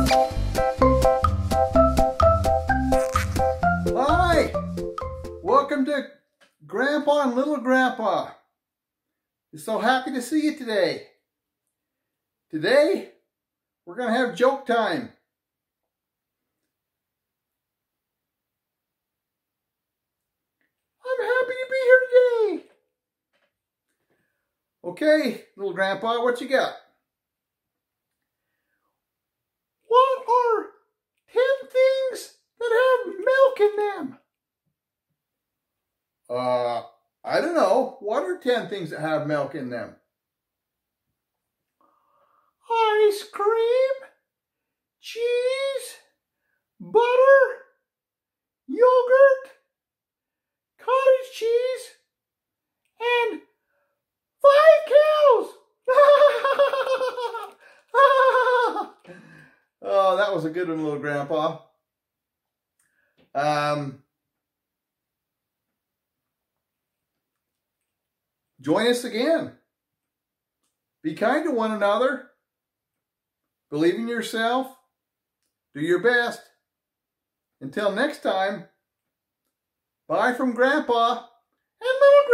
Hi! Welcome to Grandpa and Little Grandpa. I'm so happy to see you today. Today, we're going to have joke time. I'm happy to be here today. Okay, Little Grandpa, what you got? What are 10 things that have milk in them? I don't know. What are 10 things that have milk in them? Ice cream, cheese, butter, yogurt, cottage cheese, and 5 cows. Oh, that was a good one, Little Grandpa. Join us again. Be kind to one another. Believe in yourself. Do your best. Until next time, bye from Grandpa and Little